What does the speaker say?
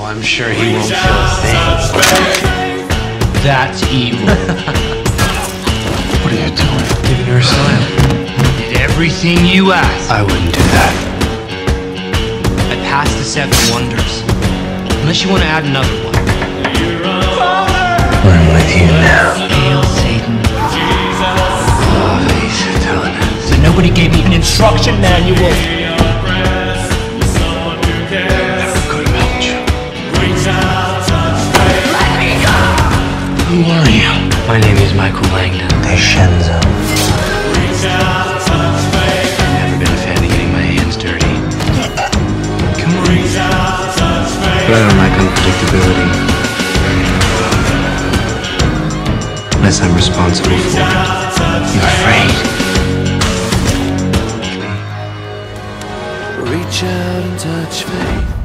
Oh, I'm sure he won't feel a thing. That's evil. What are you doing? Giving her a smile. Did everything you asked. I wouldn't do that. I passed the 7 wonders. Unless you want to add another one. I'm with you now. Hail Satan. Oh, he's telling us. So nobody gave me an instruction manual. Who are you? My name is Michael Langdon. Descenzo. Never been a fan of getting my hands dirty. Come on. But I don't like unpredictability. Unless I'm responsible for it. You're afraid. Reach out and touch faith.